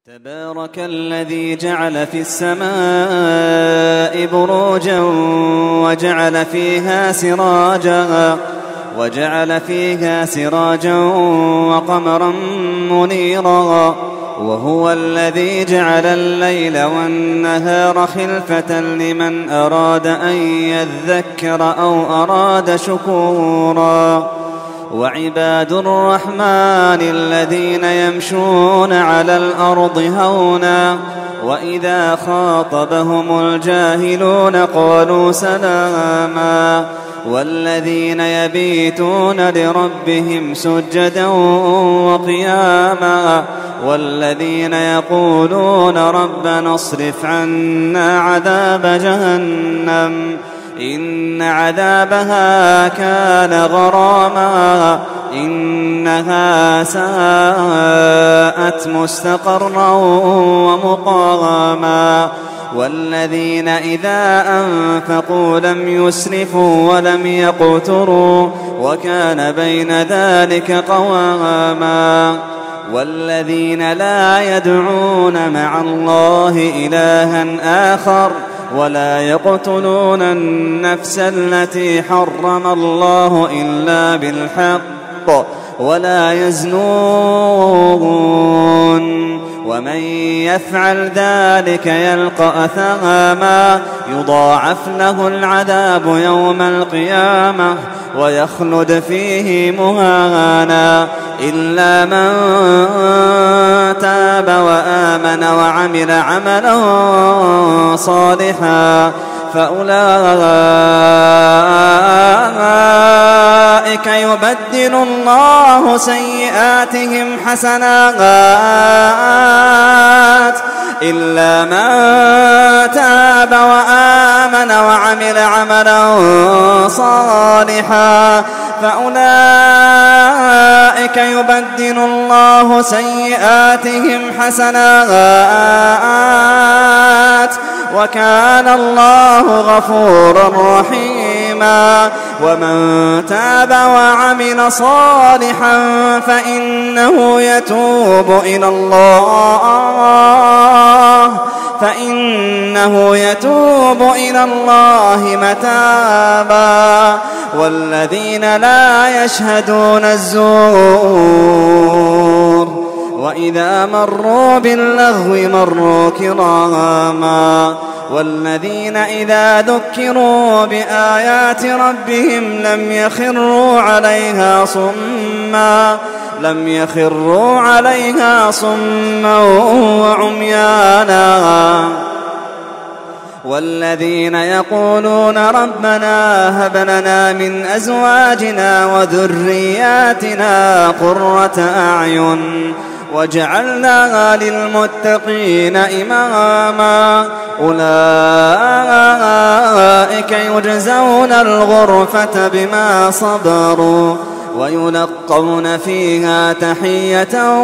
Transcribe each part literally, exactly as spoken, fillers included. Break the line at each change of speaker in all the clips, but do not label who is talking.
تبارك الذي جعل في السماء بروجا وجعل فيها سراجا وجعل فيها سراجا وقمرا منيرا وهو الذي جعل الليل والنهار خلفة لمن أراد أن يذكر أو أراد شكورا. وعباد الرحمن الذين يمشون على الأرض هونا وإذا خاطبهم الجاهلون قالوا سلاما والذين يبيتون لربهم سجدا وقياما والذين يقولون ربنا اصرف عنا عذاب جهنم إن عذابها كان غراما إنها ساءت مستقرا ومقاما والذين إذا أنفقوا لم يسرفوا ولم يقتروا وكان بين ذلك قواما والذين لا يدعون مع الله إلها آخر ولا يقتلون النفس التي حرم الله إلا بالحق ولا يزنون ومن يفعل ذلك يلقى أثاما يضاعف له العذاب يوم القيامة ويخلد فيه مهانا إلا من تاب وآمن وعمل عملا صالحا فأولئك يبدل الله سيئاتهم حسنات إلا من تاب وآمن وعمل عملا صالحا فأولئك يبدل الله سيئاتهم حسنات وكان الله غفورا رحيما. ومن تاب وعمل صالحا فإنه يتوب إلى الله فإنه يتوب إلى الله متابا والذين لا يشهدون الزور وإذا مروا باللغو مروا كراما والذين إذا ذكروا بآيات ربهم لم يخروا عليها صما لم يخروا عليها صما وعميانا والذين يقولون ربنا هب لنا من أزواجنا وذرياتنا قرة أعين وجعلنا للمتقين إماما أولئك يجزون الغرفة بما صبروا ويلقون فيها تحية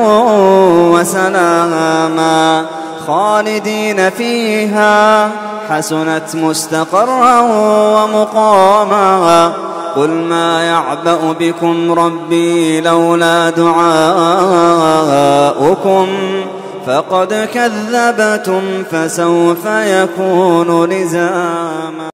وسلاما خالدين فيها حسنت مستقرا ومقاما. قل ما يعبأ بكم ربي لولا دعاؤكم فقد كذبتم فسوف يكون لزاما.